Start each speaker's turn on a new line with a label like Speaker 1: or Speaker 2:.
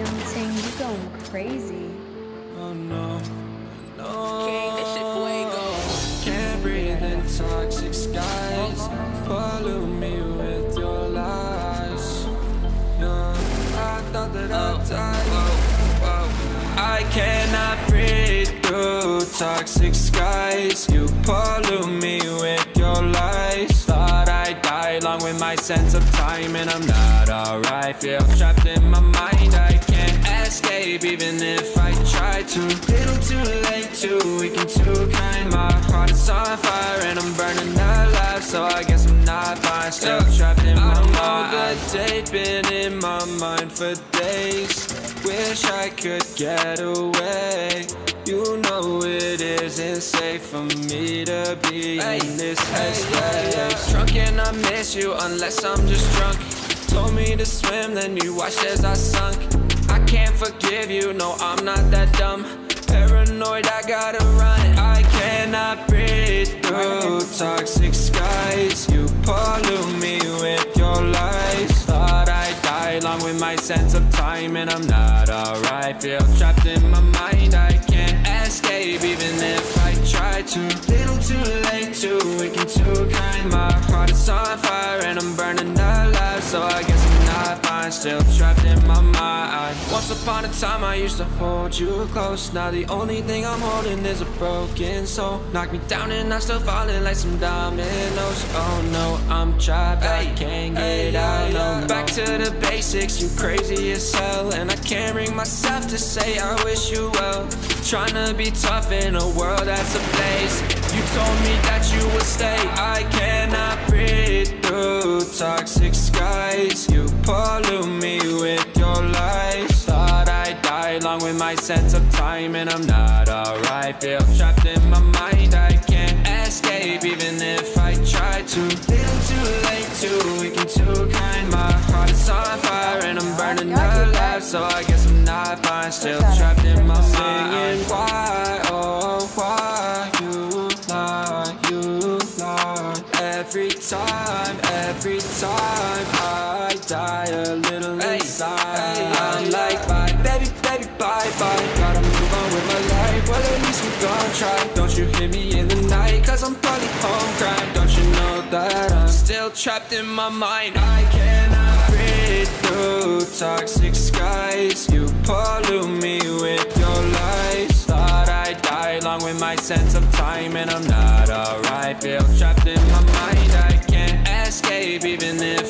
Speaker 1: Damn, Ting, you going crazy.
Speaker 2: Oh no, no.
Speaker 3: King, that shit fuego.
Speaker 2: Can't breathe in toxic skies. Pollute me with your lies. Yeah, I thought that I'd die. I cannot breathe through toxic skies. You pollute me with your lies. Thought I'd die along with my sense of time, and I'm not alright. Feel trapped in my mind, I can't escape even if I try to. Little too late, too weak and too kind. My heart is on fire and I'm burning alive, so I guess I'm not fine. Still trapped in my mind. I know the date been in my mind for days. Wish I could get away. You know it isn't safe for me to be in this headspace. Drunk and I miss you unless I'm just drunk. Told me to swim, then you watched as I sunk. I can't forgive you, no I'm not that dumb. Paranoid, I gotta run. I cannot breathe through toxic skies. You pollute me with your lies. Thought I'd die along with my sense of time, and I'm not alright. Feel trapped in my mind, I can't escape even if I try to. Little too late, too weak and too kind. My heart is on fire and I'm burning alive, so I guess I'm not fine. Still trapped in my mind. Once upon a time I used to hold you close. Now the only thing I'm holding is a broken soul. Knock me down and I'm still falling like some dominoes. Oh no, I'm trapped, I can't get out, no. Back to the basics, you crazy as hell, and I can't bring myself to say I wish you well. Tryna be tough in a world that's ablaze. You told me that you would stay. I cannot breathe through toxic skies. You pollute me with your lies. Thought I'd die along with my sense of time, and I'm not alright. Feel trapped in my mind, I can't escape even if I try to. Little too late, too weak and too kind. My heart is on fire and I'm burning alive, so I guess I'm not fine. Still trapped in my mind. Why, oh why you lie, you lie. Every time I die a little inside. I'm like bye, baby, baby, bye, bye. Gotta move on with my life, well at least we gon' try. Don't you hit me in the night, cause I'm probably home crying. Don't you know that I'm still trapped in my mind. I cannot breathe through toxic skies. You pollute me with your lies. Thought I'd die along with my sense of time, and I'm not alright. Feel trapped in my mind, I can't escape even if